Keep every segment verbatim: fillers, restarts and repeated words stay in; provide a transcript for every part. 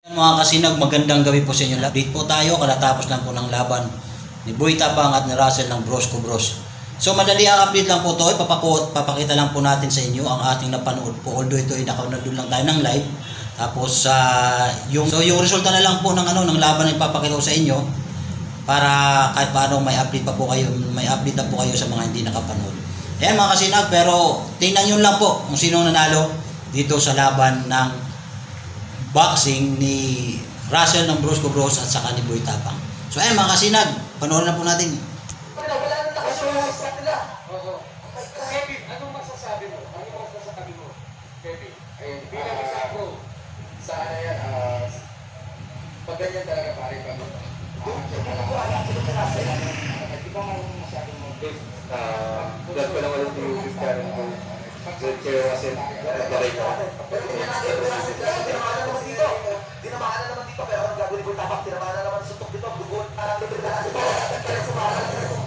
Mga kasinag, magandang gabi po sa inyo. Update po tayo, kalatapos lang po ng laban ni Boy Tapang at ni Russell ng Bros Ko Bros. So madali ang update lang po ito, Papako, papakita lang po natin sa inyo ang ating napanood po. Although ito ay nakaunod lang tayo ng live. Tapos uh, yung, so yung resulta na lang po ng, ano, ng laban ay papakita ko sa inyo para kahit paano may update pa po kayo, may update na po kayo sa mga hindi nakapanood. Ayan mga kasinag, pero tingnan nyo lang po kung sino nanalo dito sa laban ng boxing ni Russell ng Bros Ko Bros at saka ni Boy Tapang. So ayan mga kasinag, panoorin na po natin. Wala, wala na nakasulat sa nila. Oo. Kevin, anong masasabi mo? Anong masasabi mo? Kevin, ayun, bilang isa ko, sa ano yan, ah, pag ganyan talaga pare pa mo. Di ba marunong masyadong mag-base? Dahil pa lang walang tiyusis ka rin po. Kaya kasi nagkaray ka. Dinamahan na naman dito, pero ang gagawin ko tapak, dinamahan na naman suntok dito, dugon, parang libre na kasi. Kaya sumahan na ito.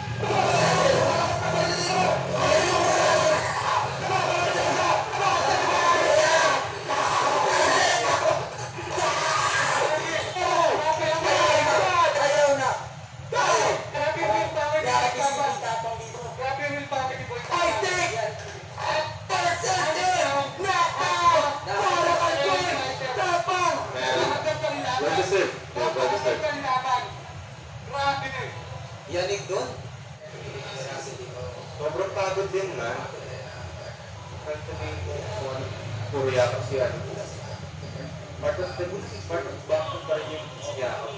Yanig doon? Sobrang pagod din man. Kahit sabihin ko kung ano, puro yakap siya. Part of the part of boxing pa rin yung yakap.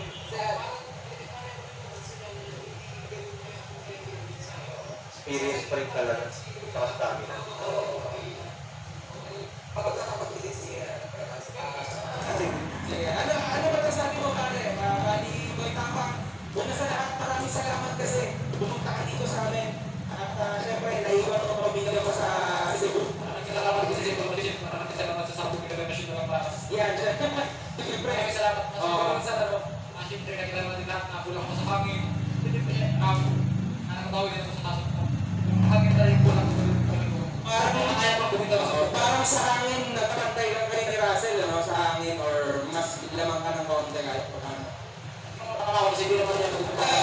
Experience pa rin talaga. Saka stamina. Ano, ano ba sabi mo pare? Bali, Boy Tapang, una sa lahat, maraming salamat kasi pumunta ka dito sa amin. At uh, syempre, naiwan ko pamilya ko sa Cebu. Maraming salamat po sa Cebu. Maraming salamat sa Sabog na machine na para. Yan, syempre. Maraming salamat. Maraming salamat. Siyempre, nakilala natin lahat na kulang ko sa hangin. Um, nakakatawid nito sa taso ko. Yung hangin na rin kulang ko. Parang kaya pa bumita ko sa Parang sa hangin, nagpapantay lang kayo ni Russell, ano? Sa hangin, or mas lamang ka ng konti kahit pa ano. Nakakawag kasi hindi naman niya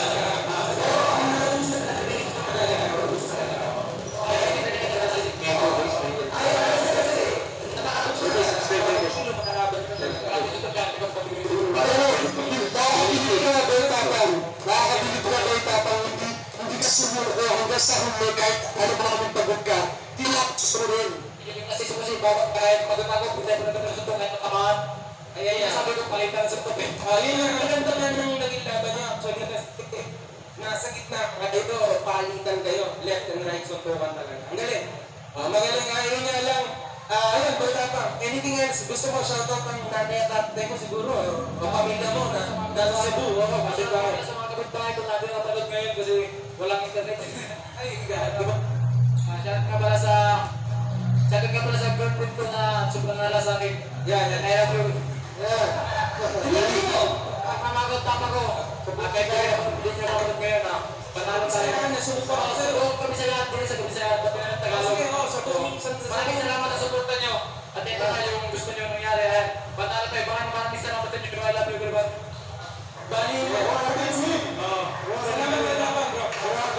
sa huli kahit ano ba kaming pagod ka, tinapos mo rin. yung kasi kasi kahit maganda ko, hindi ko na suntok kahit nakamahan. Kaya yan, sabi ko palitan sa suntok eh. Ah, yun ang maganda nga nung naging laban niya. Actually, nasa gitna, dito, palitan kayo. Left and right, suntukan talaga. Ang galing. Ah, magaling nga, yun nga lang. Ah, ayun, Boy Tapang, anything else? Gusto mo shoutout ng nanay at tatay mo siguro? O pamilya mo na dahil sa Cebu? Oo, kasi ba? Sa mga kapitbahay ko natin napanood ngayon kasi walang internet. Ay, gato. Ah, shout nga pala sa shout nga pala sa girlfriend ko na sobrang nala sa akin. Yan, yan. I love you. Yan. Hindi mo. Ang mamagot tama ko. Ah, kahit kaya hindi niya mapanood ngayon ah. Panalo tayo. Saan na suko Oo, ako? so, kami sa lahat din sa kami sa lahat ng Tagalog. Sige, oo, sa kuminsan sa Maraming salamat sa suporta niyo. At ito na yung gusto niyo nangyari. Ayan, panalo tayo. Maraming maraming salamat sa inyo. I love you, everyone. Bali, salamat na naman, bro.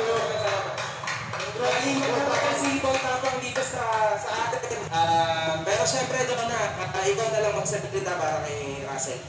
Bali, magpapakal si Boy Tapang dito sa sa atin. Ah, pero syempre, doon na, uh, ikaw na lang magsalita para kay Russell.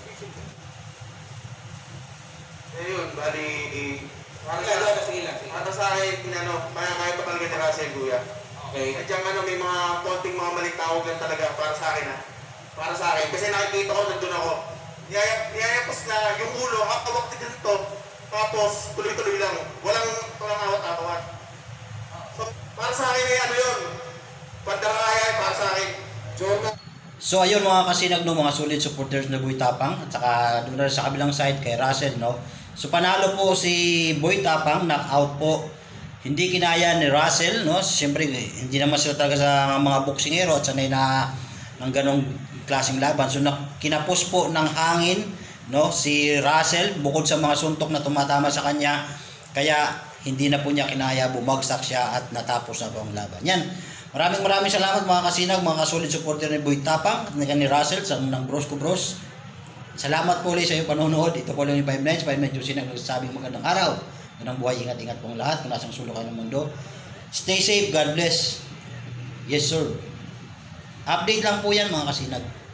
Ayun, bali, para Sige, sa, sige lang. para sa akin, ano, kaya kaya pa talaga ni Russell, kuya. Okay. Sadyang ano, may mga konting mga malitawag lang talaga para sa akin, ha. Para sa akin, kasi nakikita ko, nandun ako. Niyaya, niyayapos na yung ulo, hawak na ganito, tapos tuloy-tuloy lang. Walang, walang awat-awat. So, para sa akin, ay ano yun, pandaraya, para sa akin. Jordan. So ayun mga kasinag, no, mga solid supporters na Boy Tapang at saka doon na sa kabilang side kay Russell, no. So panalo po si Boy Tapang, knockout po. Hindi kinaya ni Russell, no. Siyempre hindi naman sila talaga sa mga boksingero at sanay na ng ganong klaseng laban. So kinapos po ng hangin, no, si Russell bukod sa mga suntok na tumatama sa kanya. Kaya hindi na po niya kinaya, bumagsak siya at natapos na po ang laban. Yan. Maraming maraming salamat mga kasinag, mga solid supporter ni Boy Tapang at ni Russell sa ng Bros Ko Bros. Salamat po ulit sa iyong panonood. Ito po lang yung five Nines. five Nines Juicy nagsasabing magandang araw. Magandang buhay. Ingat-ingat pong lahat kung nasang sulok kayo ng mundo. Stay safe. God bless. Yes, sir. Update lang po yan mga kasinag.